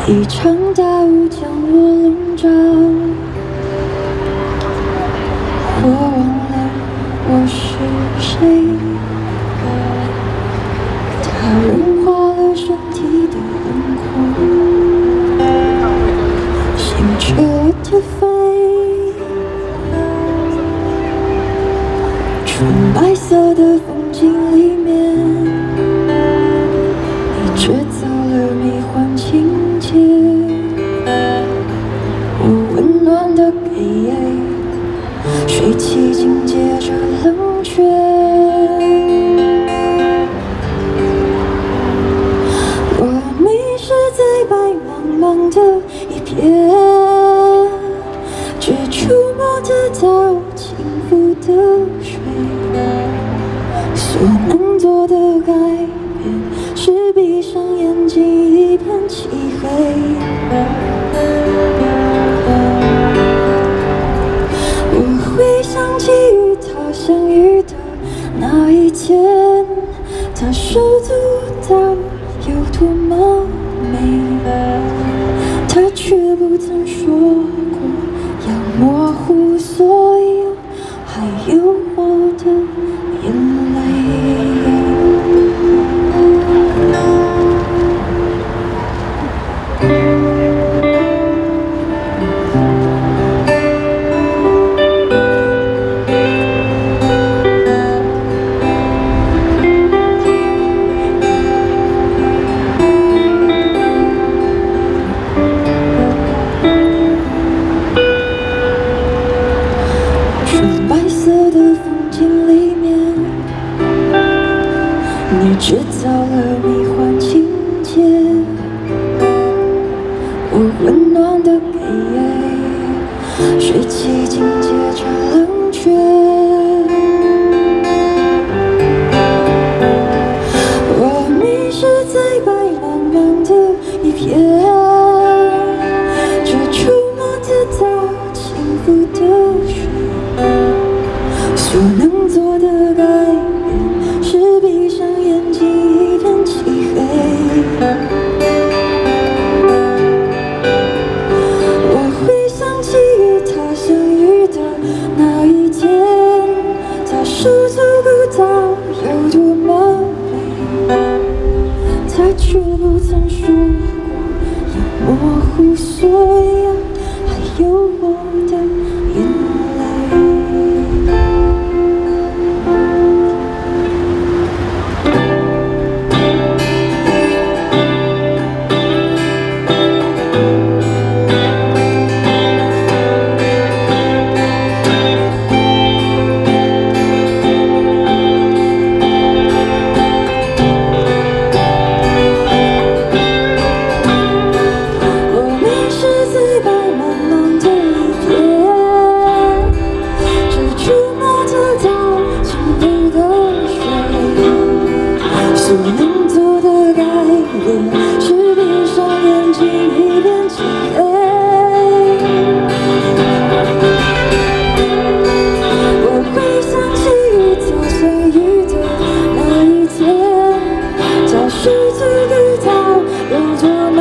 一场大雾将我笼罩，我忘了我是谁。它融化了身体的轮廓，心却的飞。纯白色的风景里面，你制造了迷幻情节。我温暖的给，水汽紧接着冷却。我迷失在白茫茫的一片，只触摸得到轻浮的水。所能做的改变，是闭上眼睛一片漆黑。我会想起与他相遇的那一天，他手足舞蹈有多么美，他却不曾说过要模糊所有，还有我的眼泪。你制造了迷幻情节，我温暖的给，水汽紧接着冷却。我迷失在白茫茫的一片，只触摸得到轻浮的水，所能做的改变，是闭上眼睛一片漆黑。我会想起与他相遇的那一天，他手足舞蹈有多么美，他却不曾说过要模糊所有，还有我的眼泪。所能做的改变，是闭上眼睛一片漆黑。我会想起与他相遇的那一天，他手足舞蹈有多么